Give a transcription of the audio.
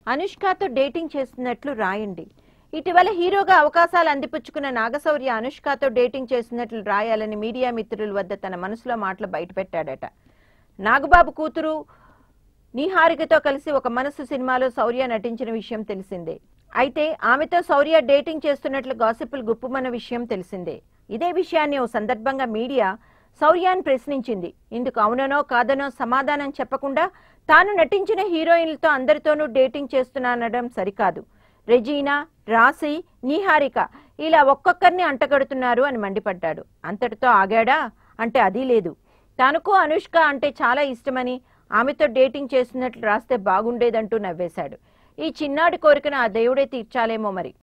అనుష్కతో dating చేస్తున్నట్లు రాయండి. ఇటీవల హీరోగా అవకాశాలు అందిపుచ్చుకున్న నాగశౌర్య అనుష్కతో డేటింగ్ చేస్తున్నట్లు రాయాలని మీడియా మిత్రుల వద్ద తన మనసులో మాటలు బయటపెట్టాడట. నాగబాబు కూతురు నిహారికతో కలిసి ఒక మనసు సినిమాలో శౌర్య నటించిన విషయం తెలిసిందే. అయితే ఆమెతో శౌర్య డేటింగ్ చేస్తున్నట్లు గాసిపులు గుప్పుమన్న విషయం తెలిసిందే. ఇదే విషయాన్ని ఓ సందర్భంగా మీడియా శౌర్యాన్ని ప్రశ్నించింది. ఇందుకు అవుననో కాదనో సమాధానం చెప్పకుండా తాను నటించిన హీరోయిన్లతో అందరితోనూ డేటింగ్ చేస్తున్నానడం సరికాదు. రెజీనా, రాశి, నిహారిక ఇలా ఒక్కొక్కరిని అంటగడుతున్నారు అని మండిపడ్డాడు. అంతటితో ఆగాడా అంటే అది లేదు. తనకు అనుష్క అంటే చాలా ఇష్టమని ఆమెతో డేటింగ్ చేస్తున్నట్లు రాస్తే బాగుండేదంటూ నవ్వేశాడు. ఈ చిన్నాడి కోరికను ఆ దేవుడే తీర్చాలేమో మరి.